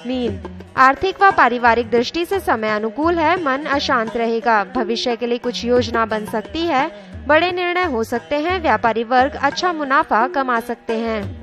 Mean, आर्थिक व पारिवारिक दृष्टि से समय अनुकूल है, मन अशांत रहेगा, भविष्य के लिए कुछ योजना बन सकती है, बड़े निर्णय हो सकते हैं, व्यापारी वर्ग अच्छा मुनाफा कमा सकते हैं।